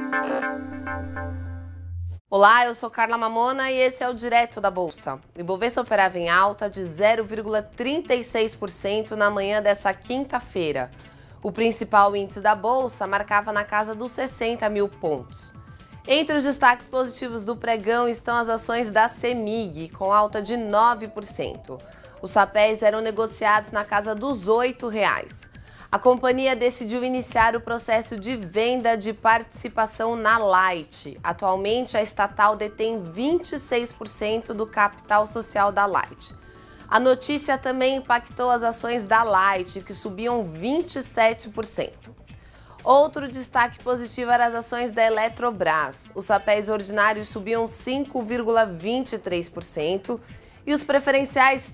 Olá, eu sou Carla Mamona e esse é o Direto da Bolsa. O Ibovespa operava em alta de 0,36% na manhã dessa quinta-feira. O principal índice da Bolsa marcava na casa dos 60 mil pontos. Entre os destaques positivos do pregão estão as ações da CEMIG, com alta de 9%. Os papéis eram negociados na casa dos R$ 8,00. A companhia decidiu iniciar o processo de venda de participação na Light. Atualmente, a estatal detém 26% do capital social da Light. A notícia também impactou as ações da Light, que subiam 27%. Outro destaque positivo eram as ações da Eletrobras. Os papéis ordinários subiam 5,23% e os preferenciais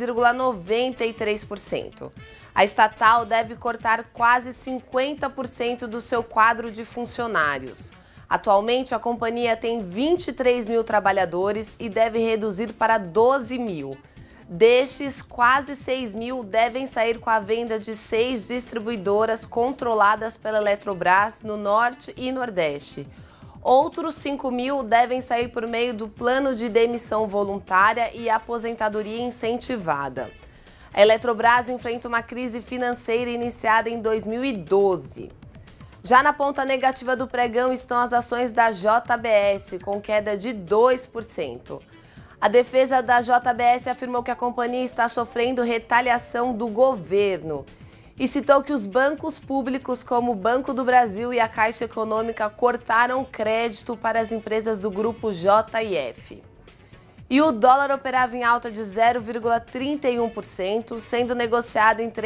3,93%. A estatal deve cortar quase 50% do seu quadro de funcionários. Atualmente, a companhia tem 23 mil trabalhadores e deve reduzir para 12 mil. Destes, quase 6 mil devem sair com a venda de 6 distribuidoras controladas pela Eletrobras no Norte e Nordeste. Outros 5 mil devem sair por meio do plano de demissão voluntária e aposentadoria incentivada. A Eletrobras enfrenta uma crise financeira iniciada em 2012. Já na ponta negativa do pregão estão as ações da JBS, com queda de 2%. A defesa da JBS afirmou que a companhia está sofrendo retaliação do governo e citou que os bancos públicos, como o Banco do Brasil e a Caixa Econômica, cortaram crédito para as empresas do grupo JF. E o dólar operava em alta de 0,31%, sendo negociado em R$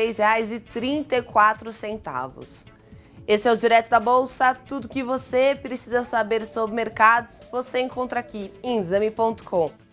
3,34. Esse é o Direto da Bolsa. Tudo que você precisa saber sobre mercados, você encontra aqui em exame.com.